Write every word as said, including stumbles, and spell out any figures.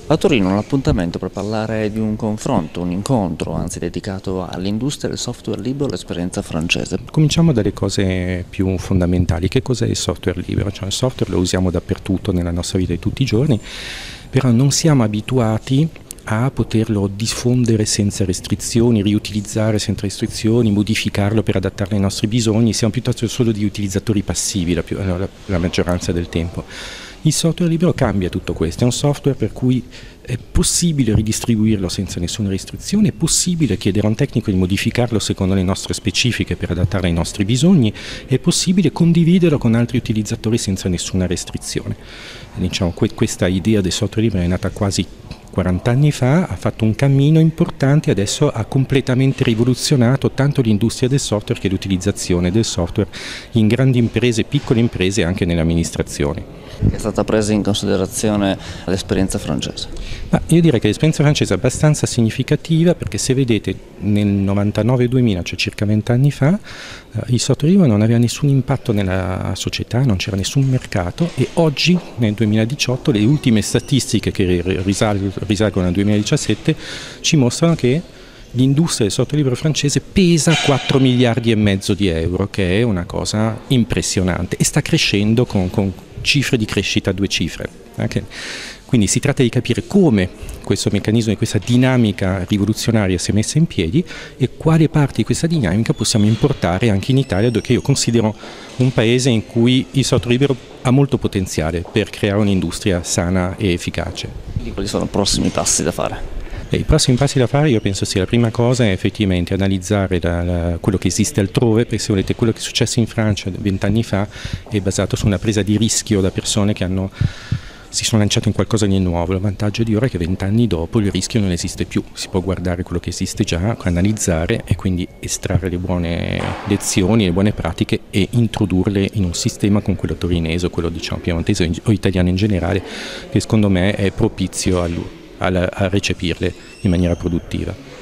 A Torino un appuntamento per parlare di un confronto, un incontro, anzi dedicato all'industria del software libero, l'esperienza francese. Cominciamo dalle cose più fondamentali. Che cos'è il software libero? Cioè, il software lo usiamo dappertutto nella nostra vita di tutti i giorni, però non siamo abituati a poterlo diffondere senza restrizioni, riutilizzare senza restrizioni, modificarlo per adattarlo ai nostri bisogni. Siamo piuttosto solo di utilizzatori passivi la, più, la, la maggioranza del tempo. Il software libero cambia tutto questo, è un software per cui è possibile ridistribuirlo senza nessuna restrizione, è possibile chiedere a un tecnico di modificarlo secondo le nostre specifiche per adattarlo ai nostri bisogni, è possibile condividerlo con altri utilizzatori senza nessuna restrizione. Diciamo, questa idea del software libero è nata quasi quaranta anni fa, ha fatto un cammino importante e adesso ha completamente rivoluzionato tanto l'industria del software che l'utilizzazione del software in grandi imprese, piccole imprese e anche nelle amministrazioni. È stata presa in considerazione l'esperienza francese? Ma io direi che l'esperienza francese è abbastanza significativa, perché se vedete nel novantanove duemila, cioè circa vent'anni fa, eh, il software libero non aveva nessun impatto nella società, non c'era nessun mercato, e oggi nel duemiladiciotto le ultime statistiche che risal- risalgono al duemiladiciassette ci mostrano che l'industria del software libero francese pesa quattro miliardi e mezzo di euro, che è una cosa impressionante e sta crescendo con, con cifre di crescita a due cifre. Okay? Quindi si tratta di capire come questo meccanismo e questa dinamica rivoluzionaria si è messa in piedi e quale parte di questa dinamica possiamo importare anche in Italia, dove io considero un paese in cui il software libero ha molto potenziale per creare un'industria sana e efficace. Quindi quali sono i prossimi passi da fare? I prossimi passi da fare, io penso sia la prima cosa è effettivamente analizzare la, la, quello che esiste altrove, perché se volete quello che è successo in Francia vent'anni fa è basato su una presa di rischio da persone che hanno, si sono lanciate in qualcosa di nuovo. Il vantaggio di ora è che vent'anni dopo il rischio non esiste più, si può guardare quello che esiste già, analizzare e quindi estrarre le buone lezioni, le buone pratiche e introdurle in un sistema come quello torinese o quello diciamo piemontese o italiano in generale, che secondo me è propizio a, a recepirle in maniera produttiva.